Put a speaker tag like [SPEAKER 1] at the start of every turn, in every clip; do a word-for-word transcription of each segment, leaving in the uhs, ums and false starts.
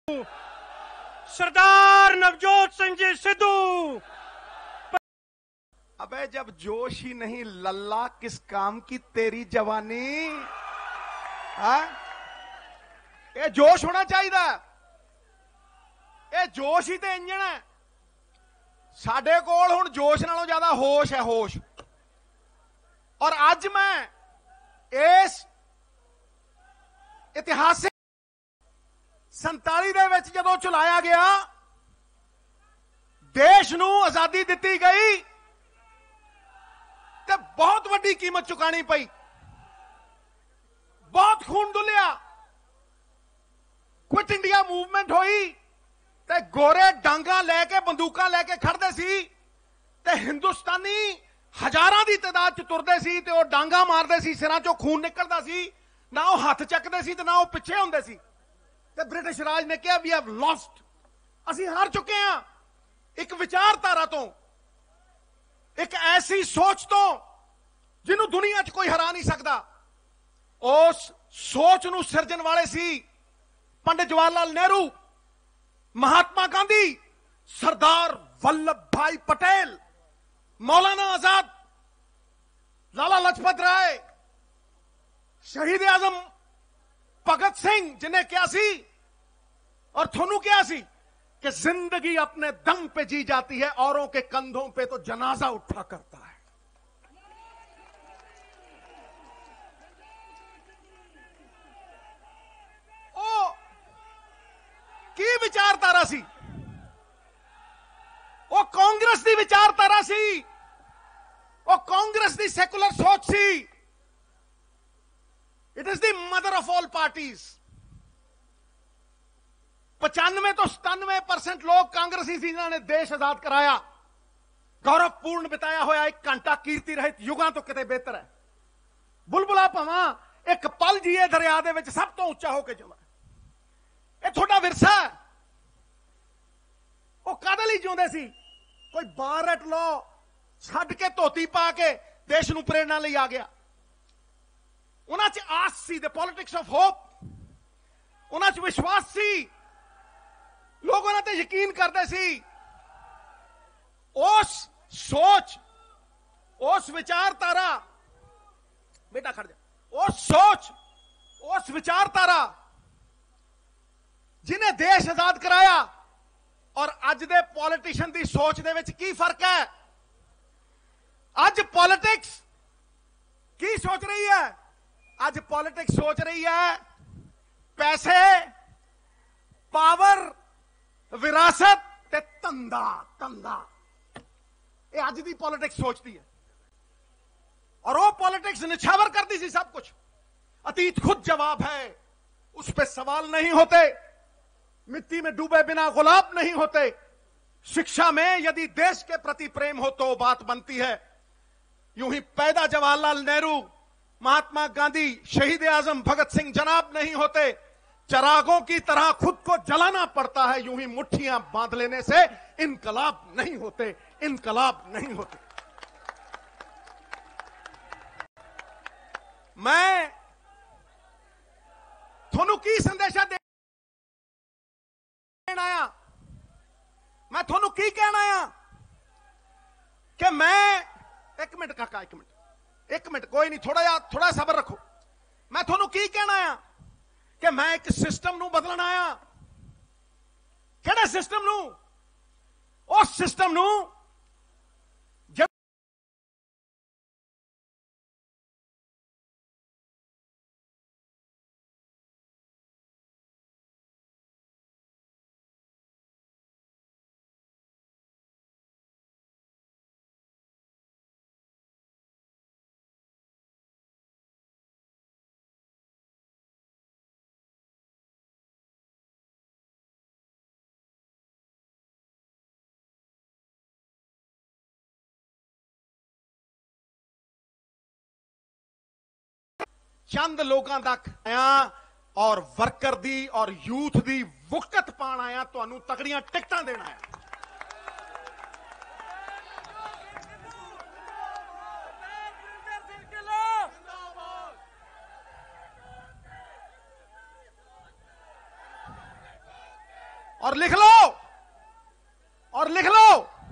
[SPEAKER 1] सरदार नवजोत सिंह जी सिद्धू।
[SPEAKER 2] अबे जब जोश ही नहीं लल्ला किस काम की तेरी जवानी। हाँ ये जोश होना चाहिए। ये जोश ही तो इंजन है। साडे कोल हुण जोश नालों ज्यादा होश है, होश। और अज मैं इस इतिहासिक संताली दे विच जदों चलाया गया, देश नूं आजादी दिती गई तो बहुत वड्डी कीमत चुकानी पई, बहुत खून डुलिया। क्विट इंडिया मूवमेंट हुई ते गोरे डांगा लैके बंदूकां लैके खड़दे सी ते हिंदुस्तानी हजारां दी तादाद च तुरदे सी ते ओह डांगा मारदे सी, सिरां चों खून निकलदा सी, ना ओह हत्थ चकदे सी ते ना ओह पिछे हुंदे सी। ते ब्रिटिश राज ने कहा वी हैव लॉस्ट, असीं हार चुके हैं। एक विचारधारा तो, एक ऐसी सोच तो जिन्हों दुनिया च कोई हरा नहीं सकता, उस सोच नूं सिरजन वाले सी पंडित जवाहरलाल नेहरू, महात्मा गांधी, सरदार वल्लभ भाई पटेल, मौलाना आजाद, लाला लजपत राय, शहीद आजम भगत सिंह, जिन्हें क्या सी और थोनू क्या सी कि जिंदगी अपने दम पे जी जाती है, औरों के कंधों पे तो जनाजा उठा करता है। ओ की विचारधारा सी, वो कांग्रेस की विचारधारा सी, वो कांग्रेस की सैकुलर सोच सी। It is the mother of all parties. पचानवे तो सतानवे परसेंट लोग कांग्रेसी सी जिन्होंने देश आजाद कराया। गौरवपूर्ण बिताया हुआ एक घंटा कीर्ति रहित युगां तो किते बेहतर है। बुलबुला भावां एक पल जीए दरिया दे विच सब तो उच्चा होके जिंदा। ये थोड़ा विरसा है। वो कादे लई जिउंदे सी? कोई बार एट लो छड्ड के धोती पा के देश नूं प्रेरणा लई आ गया। उन्हां च आस सी, द पॉलिटिक्स ऑफ होप। उन्हां च विश्वास सी, लोग उन्हां ते यकीन करते सी। उस सोच, उस विचारधारा, बेटा खड़ जा, उस सोच, उस विचारधारा जिन्हें देश आजाद कराया और अज दे पॉलिटिशियन की सोच दे विच की फर्क है? अज पॉलिटिक्स की सोच रही है? आज पॉलिटिक्स सोच रही है पैसे, पावर, विरासत ते तंदा तंदा। ये आज दी पॉलिटिक्स सोचती है। और वो पॉलिटिक्स निछावर करती सी सब कुछ। अतीत खुद जवाब है, उस पर सवाल नहीं होते। मिट्टी में डूबे बिना गुलाब नहीं होते। शिक्षा में यदि देश के प्रति प्रेम हो तो बात बनती है। यूं ही पैदा जवाहरलाल नेहरू, महात्मा गांधी, शहीद आजम भगत सिंह जनाब नहीं होते। चरागों की तरह खुद को जलाना पड़ता है। यूं ही मुट्ठियां बांध लेने से इनकलाब नहीं होते, इनकलाब नहीं होते। मैं थोनू की संदेशा देना आया, मैं थोनू की कहना आया कि मैं एक मिनट काका, एक मिनट एक मिनट कोई नहीं, थोड़ा या थोड़ा सबर रखो। मैं थोनू की कहना आया कि मैं एक सिस्टम नू बदलना आया। केड़े सिस्टम नू? उस सिस्टम नू चंद लोगों तक आया और वर्कर दी और यूथ दी वुकत पाण आया, तुहानू तगड़ियां टिकटां देना आया। और लिख लो, और लिख लो,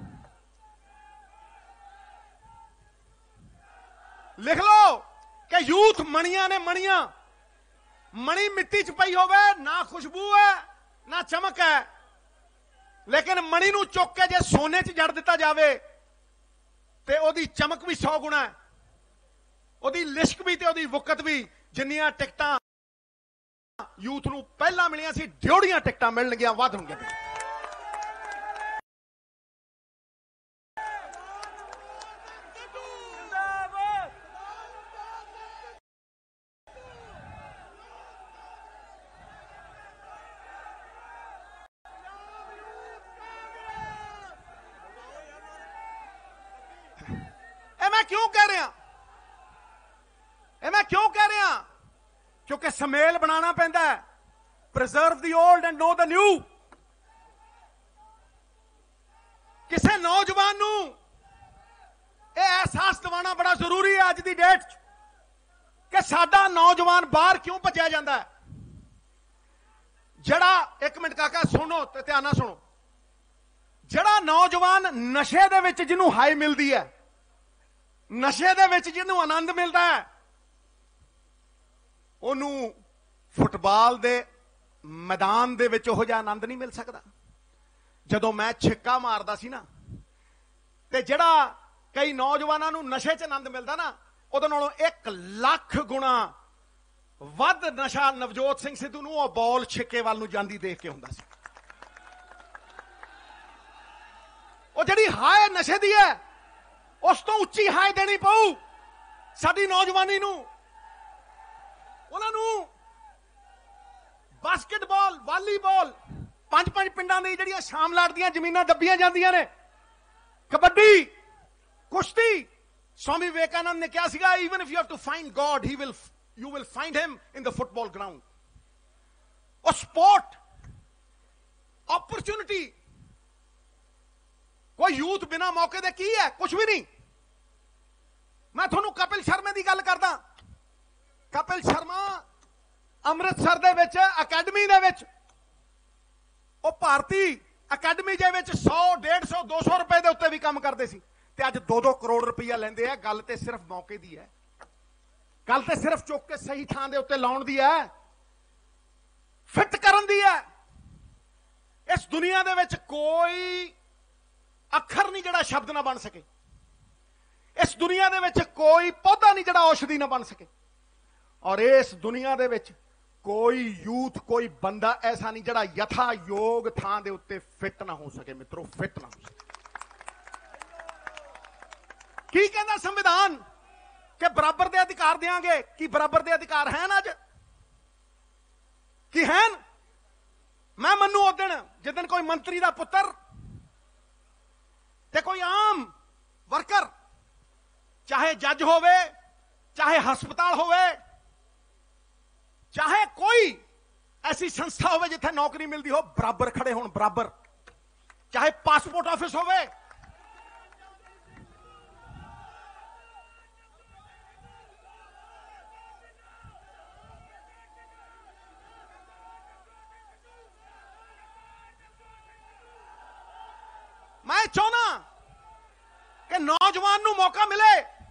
[SPEAKER 2] लिख लो कि यूथ मणियां ने मणियां, मणि मिट्टी च पई होवे, ना खुशबू है ना चमक है, लेकिन मणि नूं चुक के जे सोने च जड़ दिता जावे ते ओदी चमक भी सौ गुणा है, ओदी लिश्क भी ते ओदी वुकत भी। जिन्नियां टिकटां यूथ नूं पहला मिलियां सी, ड्योड़ियां टिकटां मिलणगियां वध होणगियां। मैं क्यों कह रहा मैं क्यों कह रहा क्योंकि समेल बनाना पैंदा है। Preserve the old and know the new. किसी नौजवान नूं यह एहसास दिवाना बड़ा जरूरी है अज की डेट कि साडा नौजवान बाहर क्यों भज्या जाता है। जड़ा एक मिनट काका सुनो ते ध्यान नाल सुनो, जड़ा नौजवान नशे दे विच जिन्हों हाई मिलती है, नशे दे विच जिन्हों आनंद मिलता है, उन्होंने फुटबाल दे मैदान दे विच उहो जिहा आनंद नहीं मिल सकता। जदों मैं छिक्का मारदा सी ना, ते जिहड़ा कई नौजवानों नूं नशे च आनंद मिलता ना, उहदे नालों एक लाख गुणा वध नशा नवजोत सिंह सिद्धू नूं ओह बॉल छिक्के वाल नूं जांदी देख के हुंदा सी। ओह जिहड़ी हाय नशे दी है, उस तो उच्ची हाय देनी पऊ साडी नौजवानी नूं। उन्हां नूं बास्केटबॉल, वालीबॉल, पंज पंज पिंडां दी जिहड़ियां शामलाट दियां जमीनां दब्बियां जांदियां ने, कबड्डी, कुश्ती। स्वामी विवेकानंद ने कहा सीगा, even if you have to find God, he will you will find him in the football ground. और स्पोर्ट अपॉर्चुनिटी, कोई यूथ बिना मौके दे की है? कुछ भी नहीं। मैं थोनू कपिल शर्मा की गल करदा। कपिल शर्मा अमृतसर दे विच अकैडमी दे विच, ओ भारती अकैडमी दे विच सौ डेढ़ सौ दो सौ रुपए दे उत्ते भी काम करते सी, ते अज दो दो करोड़ रुपया लेंदे आ। गल ते सिर्फ मौके दी है, गल ते सिर्फ चुक के सही थां दे उत्ते लाउण दी है, फिट करन दी है। इस दुनिया दे विच कोई अखर नहीं जिहड़ा शब्द ना बन सके। इस दुनिया दे विच कोई पौधा नहीं जिहड़ा औषधि ना बन सके। और इस दुनिया दे विच कोई यूथ, कोई बंदा ऐसा नहीं जिहड़ा यथा योग थां दे उत्ते फिट ना हो सके। मित्रों, फिट ना हो सके। की कहना संविधान कि बराबर दे अधिकार देंगे? कि बराबर दे अधिकार हैं अज कि हैं? मैं मन्नू उस दिन जिस कोई मंत्री का पुत्र ते कोई आम वर्कर, चाहे जज होवे, चाहे हस्पताल होवे, चाहे कोई ऐसी संस्था होवे जिथे नौकरी मिलती हो, बराबर खड़े होण, बराबर। चाहे पासपोर्ट ऑफिस होवे, मैं चाहना कि नौजवान नूं मौका मिले।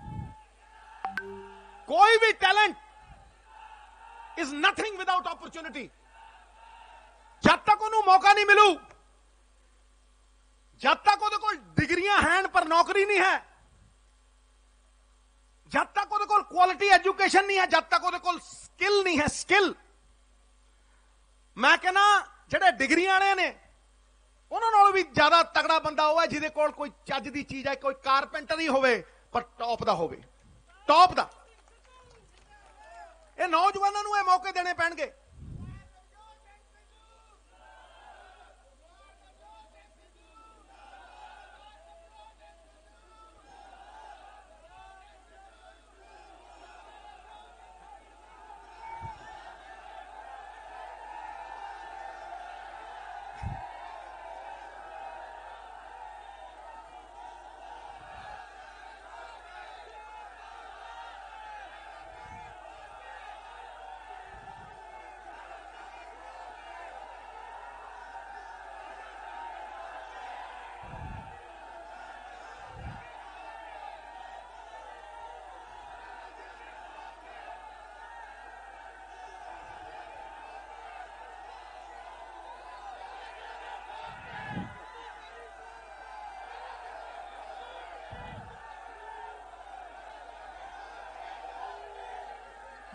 [SPEAKER 2] कोई भी talent is nothing without opportunity. जब तक उन्होंने मौका नहीं मिलू, जब तक उहदे कोल डिग्रियां हैं पर नौकरी नहीं है, जब तक उहदे कोल क्वालिटी एजुकेशन नहीं है, जब तक उहदे कोल स्किल नहीं है, स्किल। मैं कहना जिहड़े डिग्रियां वाले ने, उन्होंने भी ज्यादा तगड़ा बंदा होवे जिहदे कोल कोई चज दी चीज है, कोई कारपेंटर ही होवे पर टॉप दा होवे, टॉप दा। ये नौजवानों को ये मौके देने पैणगे।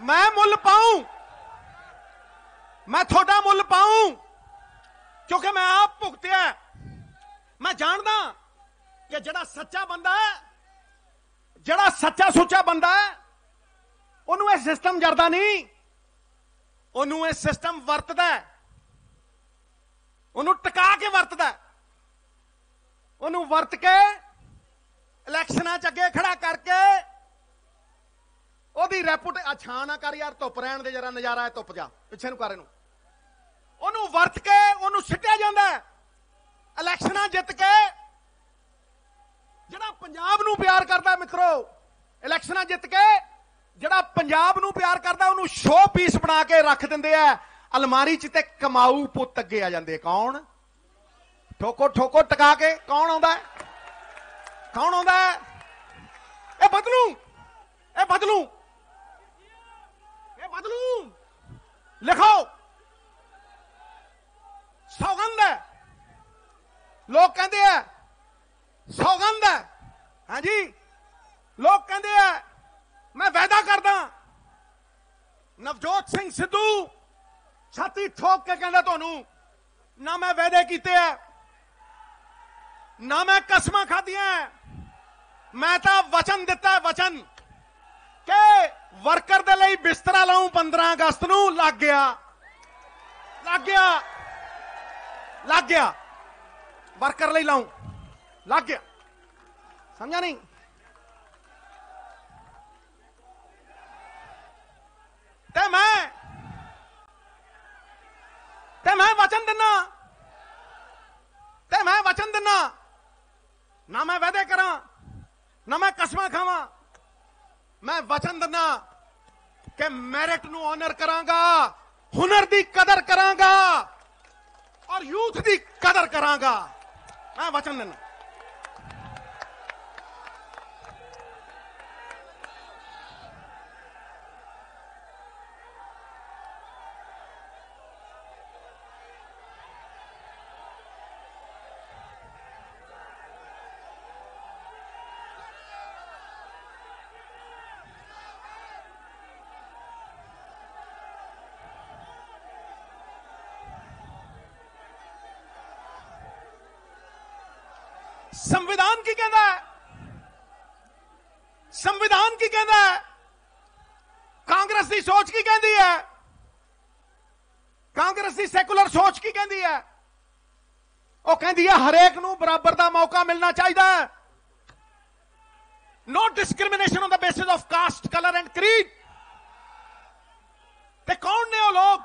[SPEAKER 2] मैं मुल पाऊं, मैं थोड़ा मुल पाऊं, क्योंकि मैं आप भुगतिया। मैं जानदा कि जड़ा सच्चा बंदा है, जड़ा सच्चा सुच्चा बंदा है, उन्होंने यह सिस्टम जरदा नहीं, उन्होंने यह सिस्टम वरतदा है, उन्होंने टिका के वरतदा है, उन्होंने वरत के इलैक्शनां च अगे खड़ा करके ओदी रेपुटे अच्छा ना कर यार, धुप रहन दे जरा, नजारा है, धुप जा पिछे नूं कर, इहनूं ओनू वरत के ओनू सिटिया जांदा है। इलैक्शनां जित के जिहड़ा पंजाब नूं प्यार करदा मित्रो, इलैक्शनां जित के जिहड़ा पंजाब नूं प्यार करदा ओनू शो पीस बना के रख दिंदे आ अलमारी च, ते कमाऊ पुੱਤ अगे आ जांदे। कौन? ठोको ठोको टका के कौन आउंदा है? कौन आउंदा है? ए बदलू, ए बदलू, ए बदलू, लिखो सौगंध है। लोग कहते हैं सौगंध है, हाँ जी, लोग कहते हैं मैं वादा करदा। नवजोत सिंह सिद्धू छाती ठोक के कहता तुहानू, ना मैं वादे कीते है, ना मैं कसमां खादियां, मैं तो वचन दिता है, वचन के वर्कर दे लई बिस्तरा लाऊं पंद्रह अगस्त नूं। लग गया, लग गया, लग गया, वर्कर लई लाऊं, लग गया, समझा नहीं? ते मैं ते मैं वचन दिना, ते मैं वचन दिना, ना मैं वादे करा, ना मैं कसमां खावां, मैं वचन दिना कि मैरिट नूं ऑनर करांगा, हुनर दी कदर करांगा और यूथ दी कदर करांगा। मैं वचन देना। संविधान की कहता है, संविधान की कहता है, कांग्रेस की सोच की कहती है, कांग्रेस की सैकुलर सोच की कहती है। वो कहती है हरेक नूं बराबर का मौका मिलना चाहिए, no discrimination on the basis of caste, colour and creed. ते कौन ने वो लोग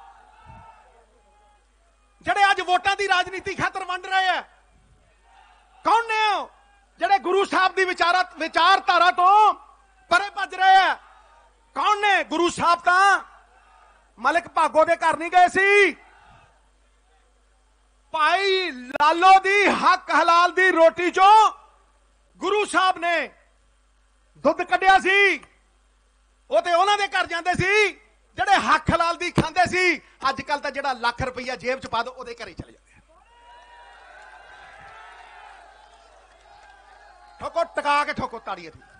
[SPEAKER 2] जड़े अज वोटां की राजनीति खातर वंड रहे हैं? कौन ने जड़े गुरु साहब की विचार विचारधारा तो परे भज रहे हैं? कौन ने? गुरु साहब तो मलिक भागो के घर नहीं गए सी, भाई लालो दी हक हलाल दी रोटी चो गुरु साहब ने दुध कढ़िया सी, वो तो उन्हां दे घर जांदे सी जड़े हक हलाल दी खांदे सी। अजकल तो जिहड़ा लख रुपया जेब च पा दो उहदे घर ही चले जाते। ठोको टका के ठोको ताड़िए थी।